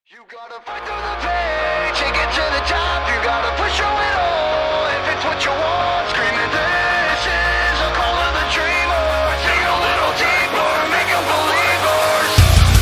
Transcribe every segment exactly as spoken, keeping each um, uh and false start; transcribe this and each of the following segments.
You gotta fight through the pain to get to the top. You gotta push through it all if it's what you want. Screaming, this is a call of the dreamer. Dig a little deeper, make 'em believers.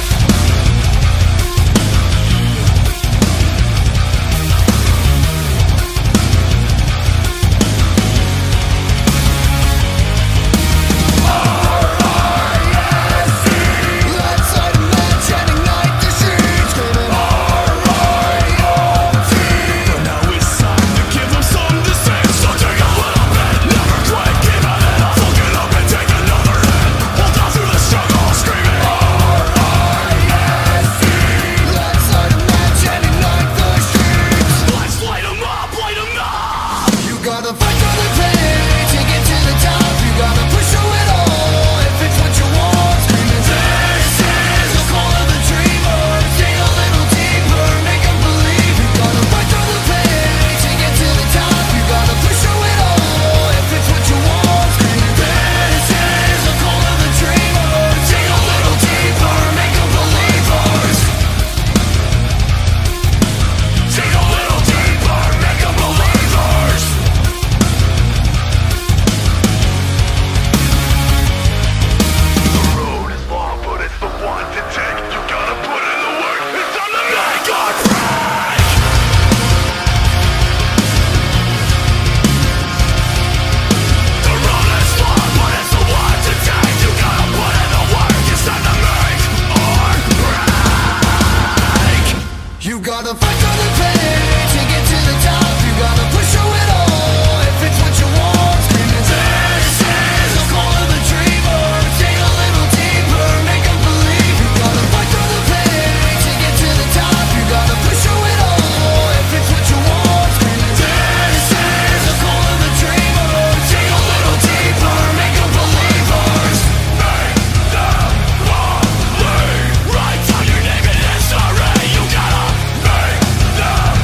You gotta fight through the pain to get to the top. You gotta push through it all if it's what you want. Screaming, this is the call of the dreamer. Dig a little deeper, make 'em believe. You gotta fight through the pain to get to the top. You gotta push through it all if it's what you want. Screaming, this is the call of the dreamer. Dig a little deeper, make 'em believers. Make them believe. Write down your name in history. You gotta make them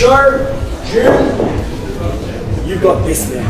show, June, you've got this now.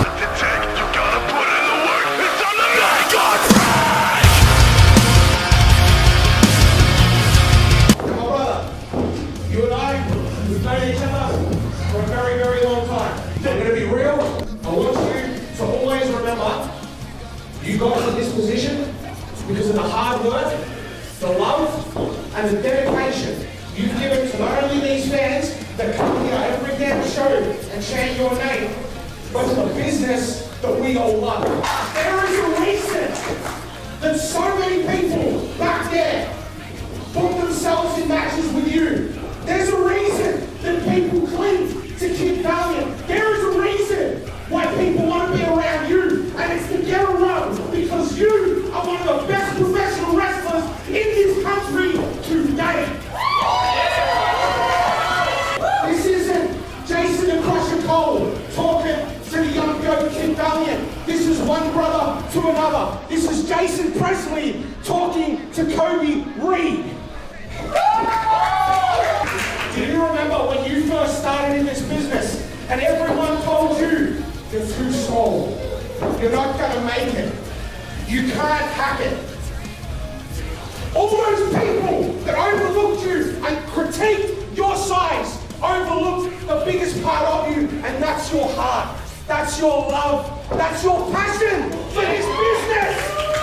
You and I, we've known each other for a very, very long time. I'm going to be real. I want you to always remember you got to this position because of the hard work, the love, and the dedication you've given to not only these fans that come here every damn show and chant your name, but to the business that we all love. There is a reason that so many people back there put themselves in matches with you. There's a reason that people cling to Kid Valiant. There is a reason why people want to be around you, and it's to get around because you are one of the best professional wrestlers in this country today. This isn't Jason the Crusher Cole talking to the young goat Kid Valiant. This is one brother to another. This is Jason Presley talking to Kobe Reed. Do you remember when you first started in this business and everyone told you, you're too small, you're not going to make it, you can't hack it? All those people that overlooked you and critiqued your size overlooked the biggest part of you, and that's your heart, that's your love, that's your passion for this business.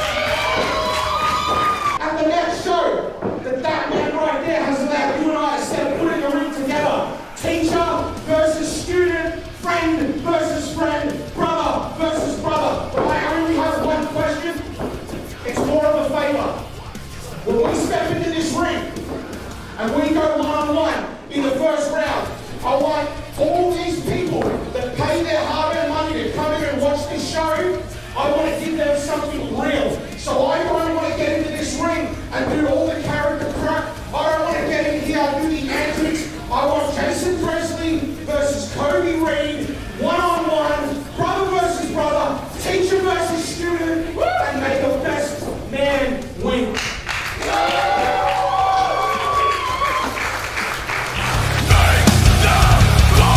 And the next show that that man right there has allowed you and I to set up putting the ring together. Teacher versus student, friend versus friend, brother versus brother. But I only have one question. It's more of a favor. When we step into this ring and we go one-on-one in the first round, I want all these people that pay their hard-earned money to come in and watch this show, I want to give them something real. So I don't want to get into this ring and do all the character crap. I don't want to get in here and do the antics. I want Jason Presley versus Kobe Reed, one-on-one, brother versus brother, teacher versus student, and may the best man win. Take the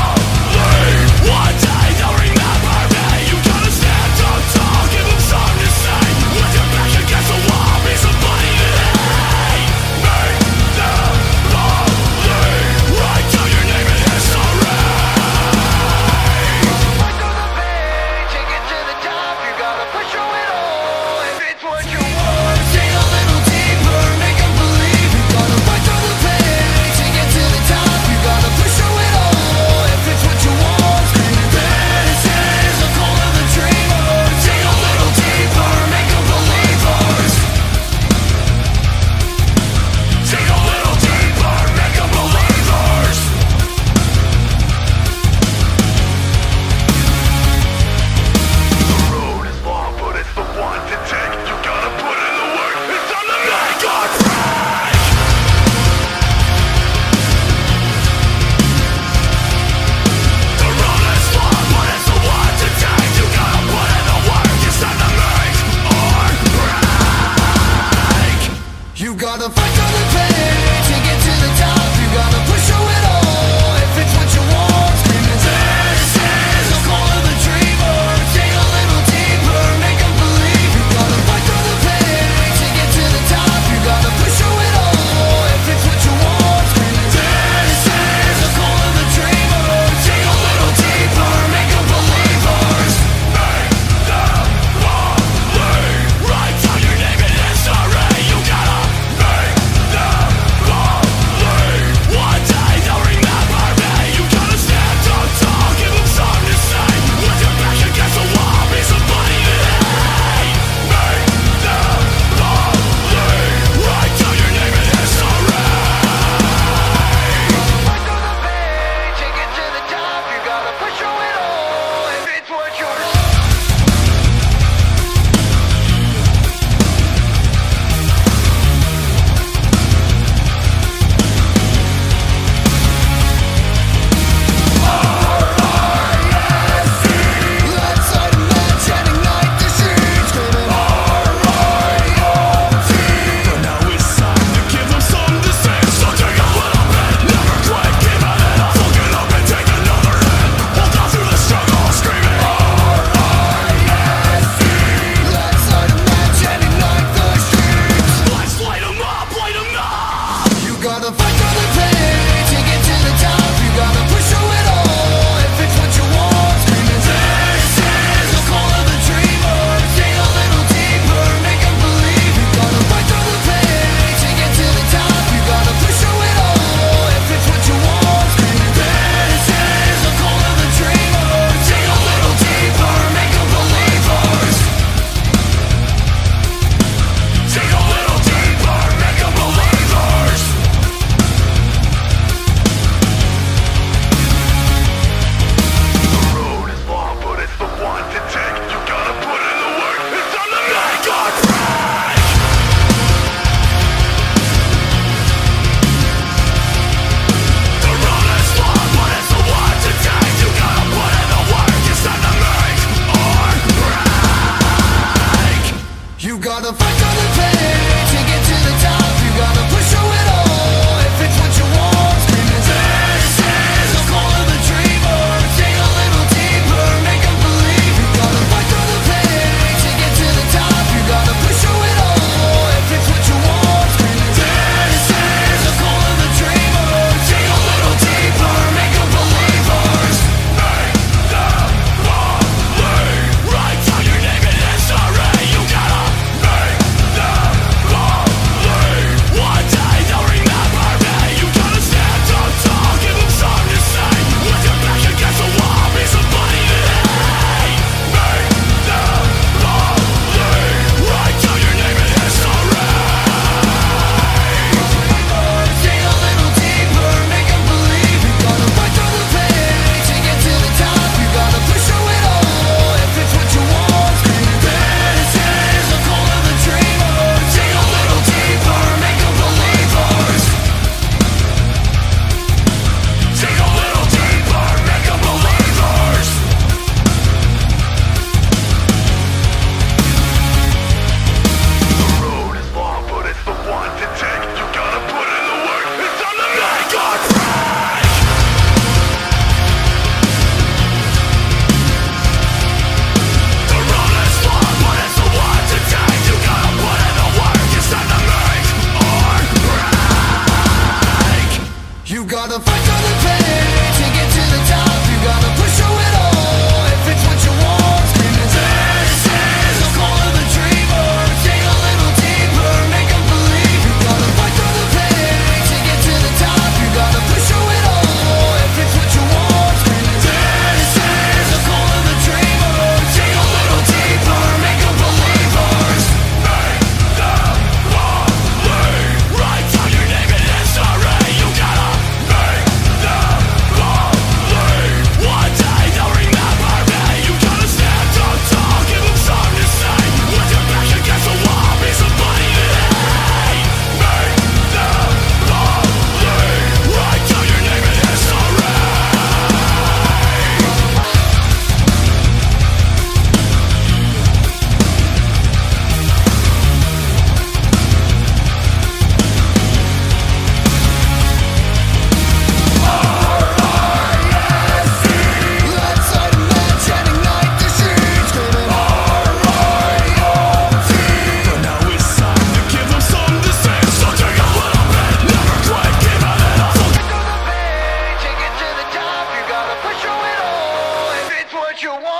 you want.